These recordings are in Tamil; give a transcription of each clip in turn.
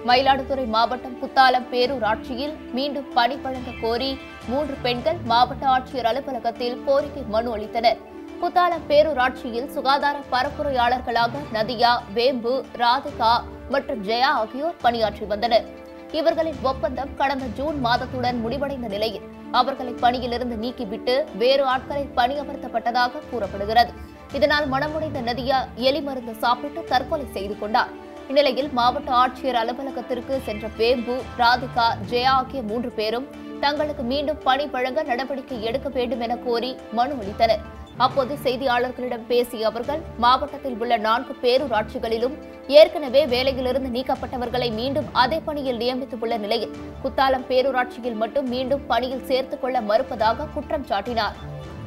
மயிலாடுதுறை மாவட்டம் குத்தாலம் பேரூராட்சியில் மீண்டும் பணி வழங்க கோரி 3 பெண்கள் மாவட்ட ஆட்சியர் அலுவலகத்தில் கோரிக்கை மனு அளித்தனர். குத்தாலம் பேரூராட்சியில் சுகாதார பரப்புரையாளர்களாக நதியா, வேம்பு, ராதிகா மற்றும் ஜெயா ஆகியோர் பணியாற்றி வந்தனர். இவர்களின் ஒப்பந்தம் கடந்த ஜூன் மாதத்துடன் முடிவடைந்த நிலையில் அவர்களை பணியிலிருந்து நீக்கிவிட்டு வேறு ஆட்களை பணியமர்த்தப்பட்டதாக கூறப்படுகிறது. இதனால் மனமுடைந்த நதியா எலி மருந்து சாப்பிட்டு தற்கொலை செய்து கொண்டார். இந்நிலையில் மாவட்ட ஆட்சியர் அலுவலகத்திற்கு சென்ற வேம்பு, ராதிகா, ஜெயா ஆகிய 3 பேரும் தங்களுக்கு மீண்டும் பணி வழங்க நடவடிக்கை எடுக்க வேண்டும் என கோரி மனு அளித்தனர். அப்போது செய்தியாளர்களிடம் பேசிய அவர்கள், மாவட்டத்தில் உள்ள 4 பேரூராட்சிகளிலும் ஏற்கனவே வேலையிலிருந்து நீக்கப்பட்டவர்களை மீண்டும் அதே பணியில் நியமித்துள்ள நிலையில் குத்தாலம் பேரூராட்சியில் மட்டும் மீண்டும் பணியில் சேர்த்துக் கொள்ள மறுப்பதாக குற்றம் சாட்டினார்.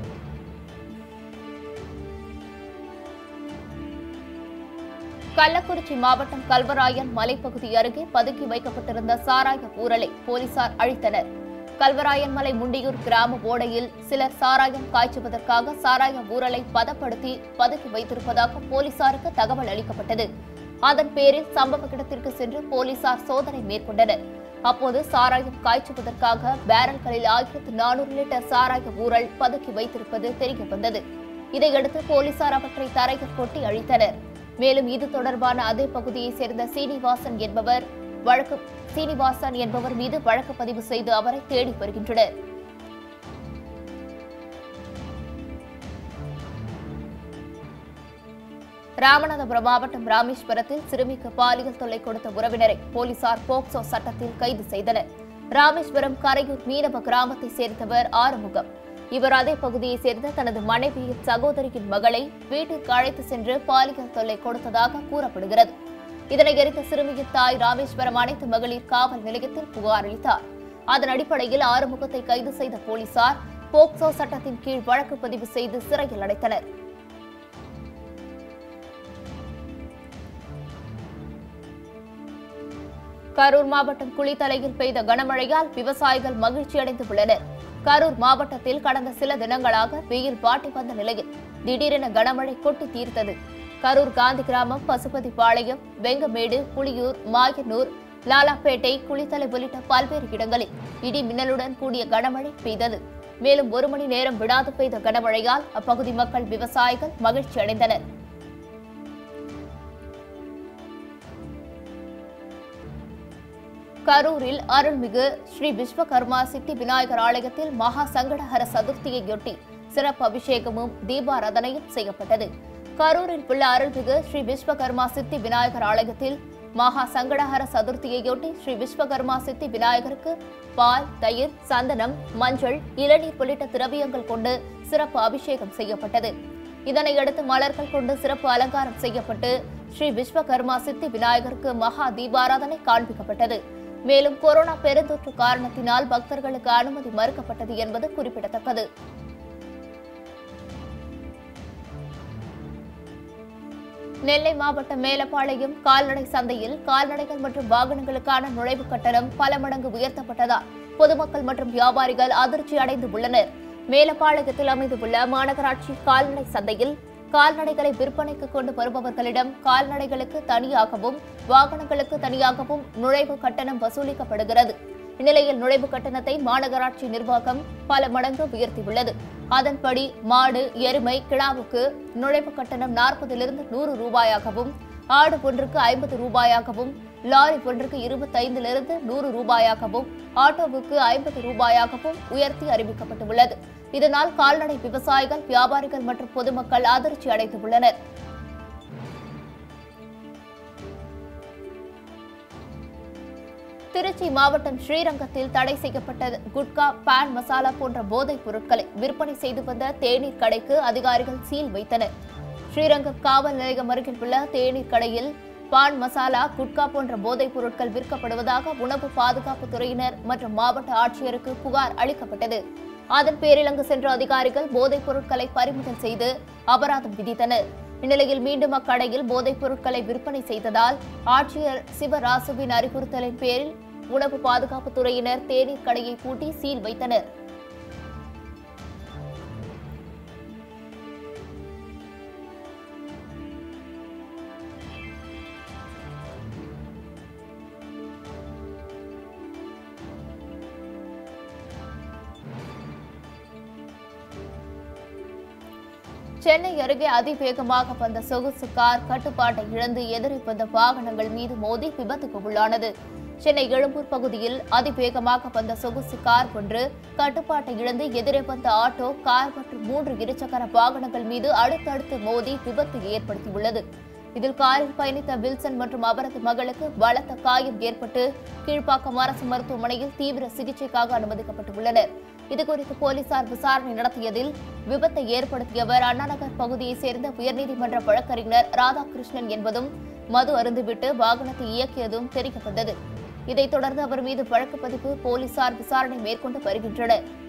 கள்ளக்குறிச்சி மாவட்டம் கல்வராயன் மலைப்பகுதி அருகே பதுக்கி வைக்கப்பட்டிருந்த சாராய ஊரலை போலீசார் அழித்தனர். கல்வராயன் மலை முண்டியூர் கிராம ஓடையில் சிலர் சாராயம் காய்ச்சுவதற்காக சாராய ஊரலை பதப்படுத்தி பதுக்கி வைத்திருப்பதாக போலீசாருக்கு தகவல் அளிக்கப்பட்டது. அதன் பேரில் சம்பவ இடத்திற்கு சென்று போலீசார் சோதனை மேற்கொண்டனர். அப்போது சாராயம் காய்ச்சுவதற்காக பேரல்களில் 1400 லிட்டர் சாராய ஊரல் பதுக்கி வைத்திருப்பது தெரியவந்தது. இதையடுத்து போலீசார் அவற்றை தரையில் கொட்டி அழித்தனர். மேலும் இது தொடர்பான அதே பகுதியைச் சேர்ந்த சீனிவாசன் என்பவர் மீது வழக்கு பதிவு செய்து அவரை தேடி வருகின்றனர். ராமநாதபுரம் மாவட்டம் ராமேஸ்வரத்தில் சிறுமிக்கு பாலியல் தொல்லை கொடுத்த உறவினரை போலீசார் போக்சோ சட்டத்தில் கைது செய்தனர். ராமேஸ்வரம் கரையூர் மீனவ கிராமத்தைச் சேர்ந்தவர் ஆறுமுகம். இவர் அதே பகுதியைச் சேர்ந்த தனது மனைவியின் சகோதரியின் மகளை வீட்டிற்கு அழைத்து சென்று பாலியல் தொல்லை கொடுத்ததாக கூறப்படுகிறது. இதனையடுத்து சிறுமியின் தாய் ராமேஸ்வரம் அனைத்து மகளிர் காவல் நிலையத்தில் புகார் அளித்தார். அதன் அடிப்படையில் ஆறுமுகத்தை கைது செய்த போலீசார் போக்சோ சட்டத்தின் கீழ் வழக்கு பதிவு செய்து சிறையில் அடைத்தனர். கரூர் மாவட்டம் குளித்தலையில் பெய்த கனமழையால் விவசாயிகள் மகிழ்ச்சியடைந்து உள்ளனர். கரூர் மாவட்டத்தில் கடந்த சில தினங்களாக வெயில் வாட்டி வந்த நிலையில் திடீரென கனமழை கொட்டி தீர்த்தது. கரூர் காந்தி கிராமம், பசுபதிபாளையம், வெங்கமேடு, புலியூர், மாயனூர், லாலாப்பேட்டை, குளித்தலை உள்ளிட்ட பல்வேறு இடங்களில் இடி மின்னலுடன் கூடிய கனமழை பெய்தது. மேலும் 1 மணி நேரம் விடாது பெய்த கனமழையால் அப்பகுதி மக்கள், விவசாயிகள் மகிழ்ச்சி அடைந்தனர். கரூரில் அருள்மிகு ஸ்ரீ விஸ்வகர்மா சித்தி விநாயகர் ஆலயத்தில் மகா சங்கடஹர சதுர்த்தியையொட்டி சிறப்பு அபிஷேகமும் தீபாராதனையும் செய்யப்பட்டது. கரூரில் உள்ள அருள்மிகு ஸ்ரீ விஸ்வகர்மா சித்தி விநாயகர் ஆலயத்தில் மகா சங்கடஹர சதுர்த்தியையொட்டி ஸ்ரீ விஸ்வகர்மா சித்தி விநாயகருக்கு பால், தயிர், சந்தனம், மஞ்சள், இளநீர் உள்ளிட்ட திரவியங்கள் கொண்டு சிறப்பு அபிஷேகம் செய்யப்பட்டது. இதனையடுத்து மலர்கள் கொண்டு சிறப்பு அலங்காரம் செய்யப்பட்டு ஸ்ரீ விஸ்வகர்மா சித்தி விநாயகருக்கு மகா தீபாராதனை காண்பிக்கப்பட்டது. மேலும் கொரோனா பெருந்தொற்று காரணத்தினால் பக்தர்களுக்கு அனுமதி மறுக்கப்பட்டது என்பது குறிப்பிடத்தக்கது. நெல்லை மாவட்டம் மேலப்பாளையம் கால்நடை சந்தையில் கால்நடைகள் மற்றும் வாகனங்களுக்கான நுழைவு கட்டணம் பல மடங்கு உயர்த்தப்பட்டதால் பொதுமக்கள் மற்றும் வியாபாரிகள் அதிர்ச்சி அடைந்து உள்ளனர். மேலப்பாளையத்தில் அமைந்துள்ள மாநகராட்சி கால்நடை சந்தையில் கால்நடைகளை விற்பனைக்கு கொண்டு வருபவர்களிடம் கால்நடைகளுக்கு தனியாகவும் வாகனங்களுக்கு தனியாகவும் நுழைவு கட்டணம் வசூலிக்கப்படுகிறது. இந்நிலையில் நுழைவு கட்டணத்தை மாநகராட்சி நிர்வாகம் பல மடங்கு உயர்த்தியுள்ளது. அதன்படி மாடு, எருமை, கிடாவுக்கு நுழைவு கட்டணம் 40லிருந்து 100 ரூபாயாகவும், ஆடு ஒன்றுக்கு 50 ரூபாயாகவும், லாரி ஒன்றுக்கு 25லிருந்து 100 ரூபாயாகவும், ஆட்டோவுக்கு 50 ரூபாயாகவும் உயர்த்தி அறிவிக்கப்பட்டுள்ளது. இதனால் கால்நடை விவசாயிகள், வியாபாரிகள் மற்றும் பொதுமக்கள் அதிர்ச்சி அடைந்துள்ளனர். திருச்சி மாவட்டம் ஸ்ரீரங்கத்தில் தடை செய்யப்பட்ட குட்கா, பான் மசாலா போன்ற போதைப் பொருட்களை விற்பனை செய்து வந்த தேநீர் கடைக்கு அதிகாரிகள் சீல் வைத்தனர். ஸ்ரீரங்கம் காவல் நிலையம் அருகில் உள்ள தேநீர் கடையில் பான் மசாலா, குட்கா போன்ற போதைப் பொருட்கள் விற்கப்படுவதாக உணவு பாதுகாப்பு துறையினர் மற்றும் மாவட்ட ஆட்சியருக்கு புகார் அளிக்கப்பட்டது. அதன் பேரில் அங்கு சென்ற அதிகாரிகள் போதைப் பொருட்களை பறிமுதல் செய்து அபராதம் விதித்தனர். இந்நிலையில் மீண்டும் அக்கடையில் போதைப் பொருட்களை விற்பனை செய்ததால் ஆட்சியர் சிவராசுவின் அறிவுறுத்தலின் பேரில் உணவு பாதுகாப்பு துறையினர் தேநீர் கடையை பூட்டி சீல் வைத்தனர். சென்னை அருகே அதிவேகமாக வந்த சொகுசு கார் கட்டுப்பாட்டை இழந்து எதிரே வந்த வாகனங்கள் மீது மோதி விபத்துக்கு உள்ளானது. சென்னை எழும்பூர் பகுதியில் அதிவேகமாக வந்த சொகுசு கார் ஒன்று கட்டுப்பாட்டை இழந்து எதிரே வந்த ஆட்டோ, கார் மற்றும் 3 இருசக்கர வாகனங்கள் மீது அடுத்தடுத்து மோதி விபத்து ஏற்படுத்தியுள்ளது. இதில் காரில் பயணித்த வில்சன் மற்றும் அவரது மகளுக்கு பலத்த காயம் ஏற்பட்டு கீழ்ப்பாக்கம் அரசு மருத்துவமனையில் தீவிர சிகிச்சைக்காக அனுமதிக்கப்பட்டுள்ளனர். இதுகுறித்து போலீசார் விசாரணை நடத்தியதில் விபத்தை ஏற்படுத்தியவர் அண்ணாநகர் பகுதியைச் சேர்ந்த உயர்நீதிமன்ற வழக்கறிஞர் ராதாகிருஷ்ணன் என்பதும் மது அருந்துவிட்டு வாகனத்தை இயக்கியதும் தெரியவந்தது. இதைத் தொடர்ந்து அவர் மீது வழக்கு பதிவு போலீசார் விசாரணை மேற்கொண்டு வருகின்றனர்.